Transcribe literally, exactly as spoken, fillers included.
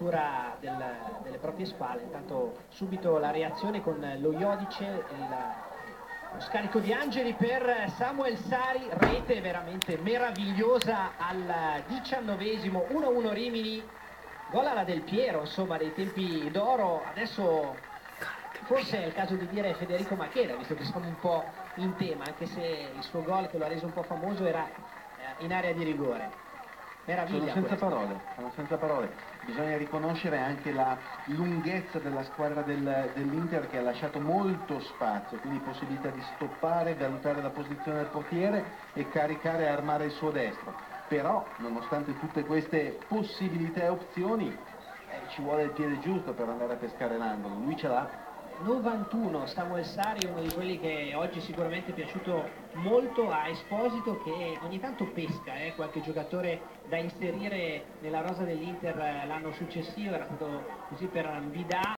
l'altura del, delle proprie spalle. Intanto subito la reazione con lo Iodice, il, lo scarico di Angeli per Samuel Sari, rete veramente meravigliosa al diciannovesimo, uno a uno Rimini, gol alla Del Piero, insomma dei tempi d'oro. Adesso forse è il caso di dire Federico Macheda, visto che siamo un po' in tema, anche se il suo gol che lo ha reso un po' famoso era eh, in area di rigore. Meraviglia. Sono senza questo. parole, sono senza parole. Bisogna riconoscere anche la lunghezza della squadra del, dell'Inter, che ha lasciato molto spazio, quindi possibilità di stoppare, valutare la posizione del portiere e caricare e armare il suo destro. Però, nonostante tutte queste possibilità e opzioni, eh, ci vuole il piede giusto per andare a pescare l'angolo. Lui ce l'ha. novantuno, Samuel Sari, uno di quelli che oggi sicuramente è piaciuto molto a Esposito, che ogni tanto pesca eh, qualche giocatore da inserire nella rosa dell'Inter l'anno successivo. Era stato così per Vidal.